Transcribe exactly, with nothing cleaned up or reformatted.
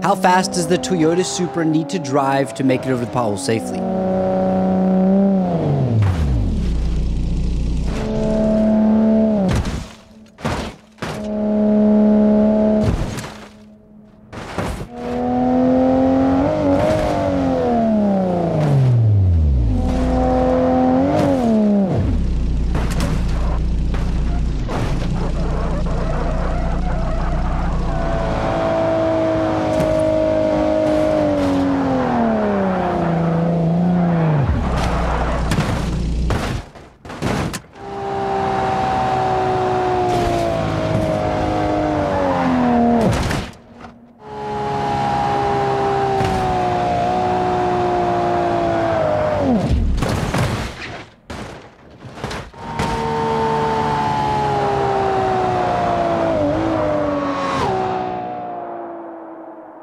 How fast does the Toyota Supra need to drive to make it over the pothole safely?